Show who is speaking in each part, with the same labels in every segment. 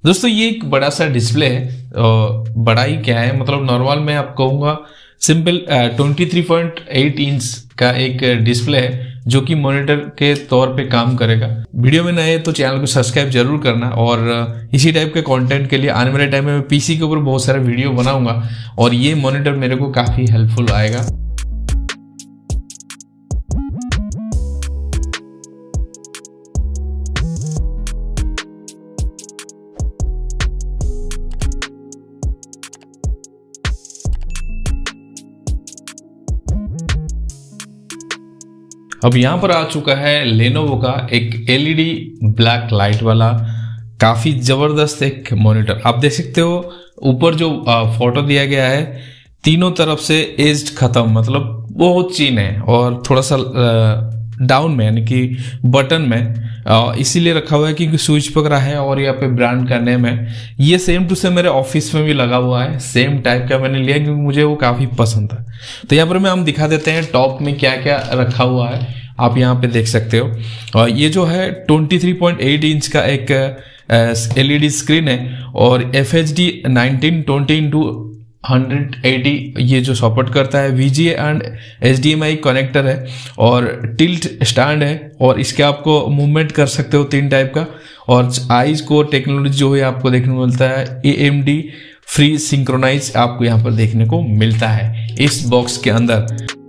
Speaker 1: दोस्तों ये एक बड़ा सा डिस्प्ले है। बड़ा ही क्या है, मतलब नॉर्मल मैं आप कहूँगा सिंपल 23.8 इंच का एक डिस्प्ले है जो कि मॉनिटर के तौर पे काम करेगा। वीडियो में नए तो चैनल को सब्सक्राइब जरूर करना और इसी टाइप के कंटेंट के लिए आने वाले टाइम में मैं पीसी के ऊपर बहुत सारे वीडियो बनाऊंगा और ये मॉनिटर मेरे को काफ़ी हेल्पफुल आएगा। अब यहाँ पर आ चुका है लेनोवो का एक एलईडी ब्लैक लाइट वाला काफ़ी ज़बरदस्त एक मॉनिटर। आप देख सकते हो ऊपर जो फोटो दिया गया है तीनों तरफ से एज्ड ख़त्म, मतलब बहुत चीन है और थोड़ा सा डाउन में यानी कि बटन में इसीलिए रखा हुआ है क्योंकि स्विच पकड़ा है और यहाँ पे ब्रांड का नेम है। ये सेम टू सेम मेरे ऑफिस में भी लगा हुआ है, सेम टाइप का मैंने लिया क्योंकि मुझे वो काफ़ी पसंद था। तो यहाँ पर मैं हम दिखा देते हैं टॉप में क्या क्या रखा हुआ है, आप यहाँ पे देख सकते हो। और ये जो है 23.8 इंच का एक एलईडी स्क्रीन है और FHD 1920x180 ये जो सपोर्ट करता है। VGA एंड HDMI कनेक्टर है और टिल्ट स्टैंड है और इसके आपको मूवमेंट कर सकते हो 3 टाइप का। और आईज को टेक्नोलॉजी जो है आपको देखने को मिलता है AMD फ्री सिंक्रोनाइज आपको यहाँ पर देखने को मिलता है इस बॉक्स के अंदर।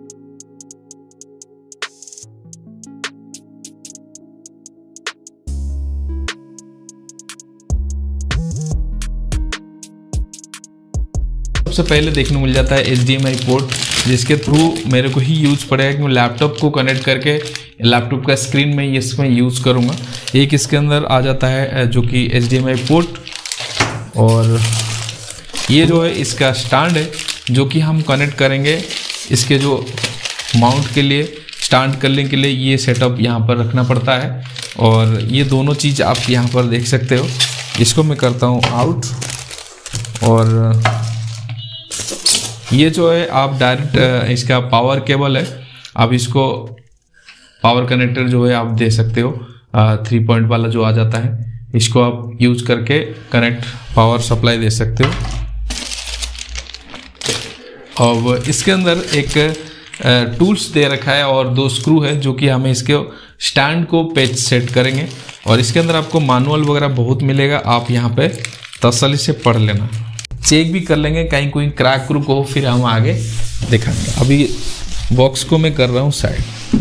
Speaker 1: सबसे पहले देखने को मिल जाता है HDMI पोर्ट, जिसके थ्रू मेरे को ही यूज पड़ेगा कि मैं लैपटॉप को कनेक्ट करके लैपटॉप का स्क्रीन में इसमें यूज करूंगा। एक इसके अंदर आ जाता है जो कि HDMI पोर्ट और ये जो है इसका स्टैंड है जो कि हम कनेक्ट करेंगे इसके जो माउंट के लिए, स्टैंड करने के लिए ये सेटअप यहाँ पर रखना पड़ता है। और ये दोनों चीज़ आप यहाँ पर देख सकते हो। इसको मैं करता हूँ आउट और ये जो है आप डायरेक्ट इसका पावर केबल है, आप इसको पावर कनेक्टर जो है आप दे सकते हो 3 पॉइंट वाला जो आ जाता है, इसको आप यूज करके कनेक्ट पावर सप्लाई दे सकते हो। और इसके अंदर एक टूल्स दे रखा है और 2 स्क्रू है जो कि हमें इसके स्टैंड को पेच सेट करेंगे। और इसके अंदर आपको मैनुअल वगैरह बहुत मिलेगा, आप यहाँ पे तसल्ली से पढ़ लेना, चेक भी कर लेंगे कहीं कोई क्रैक क्रूक हो फिर हम आगे दिखाएंगे। अभी बॉक्स को मैं कर रहा हूँ साइड।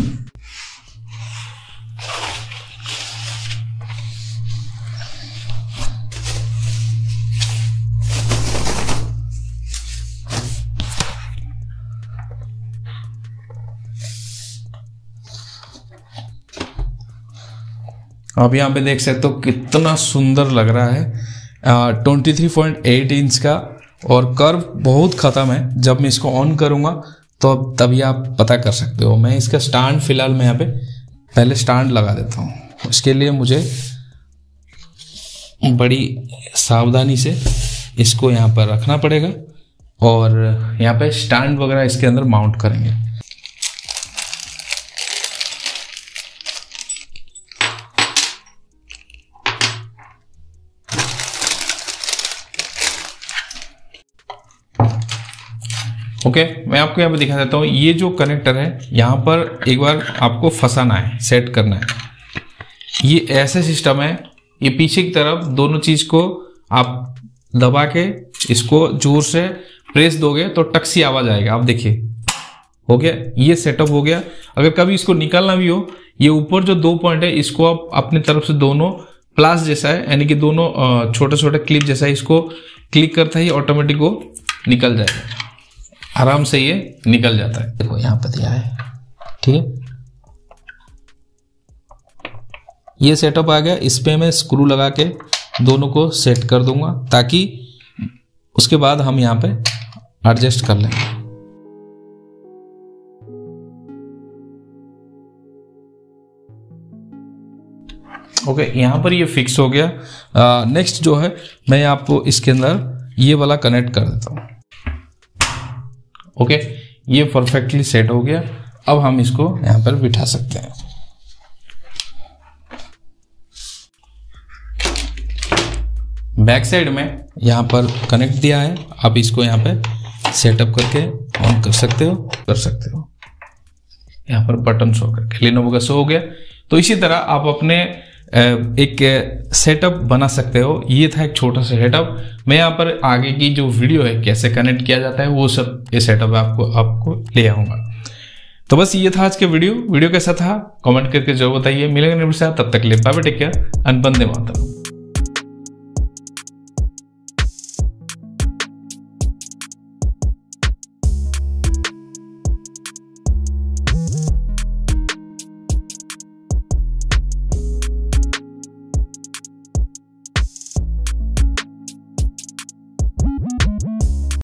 Speaker 1: अब यहाँ पे देख सकते हो कितना सुंदर लग रहा है। 23.8 इंच का और कर्व बहुत ख़त्म है। जब मैं इसको ऑन करूँगा तो तभी आप पता कर सकते हो। मैं इसका स्टैंड फिलहाल मैं यहाँ पे पहले स्टैंड लगा देता हूँ, उसके लिए मुझे बड़ी सावधानी से इसको यहाँ पर रखना पड़ेगा और यहाँ पे स्टैंड वगैरह इसके अंदर माउंट करेंगे। ओके, मैं आपको यहाँ पे दिखा देता हूँ। ये जो कनेक्टर है यहाँ पर एक बार आपको फंसाना है, सेट करना है। ये ऐसे सिस्टम है, ये पीछे की तरफ दोनों चीज को आप दबा के इसको जोर से प्रेस दोगे तो टक सी आवाज आएगा। आप देखिए हो गया, ये सेटअप हो गया। अगर कभी इसको निकालना भी हो, ये ऊपर जो 2 पॉइंट है इसको आप अपनी तरफ से दोनों प्लास जैसा है यानी कि दोनों छोटे छोटे क्लिप जैसा है, इसको क्लिक करता ही ऑटोमेटिक वो निकल जाएगा, आराम से ये निकल जाता है। देखो यहाँ पर दिया है, ठीक है। ये सेटअप आ गया, इस पे मैं स्क्रू लगा के दोनों को सेट कर दूंगा ताकि उसके बाद हम यहाँ पे एडजस्ट कर लेंगे। ओके, यहाँ पर ये फिक्स हो गया। नेक्स्ट जो है मैं आपको इसके अंदर ये वाला कनेक्ट कर देता हूँ। ओके, ये परफेक्टली सेट हो गया। अब हम इसको यहाँ पर बिठा सकते हैं। बैक साइड में यहाँ पर कनेक्ट दिया है, आप इसको यहाँ पे सेटअप करके ऑन कर सकते हो। यहाँ पर बटन शो करके लेनोवो का शो हो गया। तो इसी तरह आप अपने एक सेटअप बना सकते हो। ये था एक छोटा सा सेटअप। मैं यहाँ पर आगे की जो वीडियो है कैसे कनेक्ट किया जाता है वो सब ये सेटअप आपको ले आऊंगा। तो बस ये था आज के वीडियो कैसा था कमेंट करके जरूर बताइए। मिलेंगे नेक्स्ट, तब तक के लिए bye bye, take care, Vande मातरम।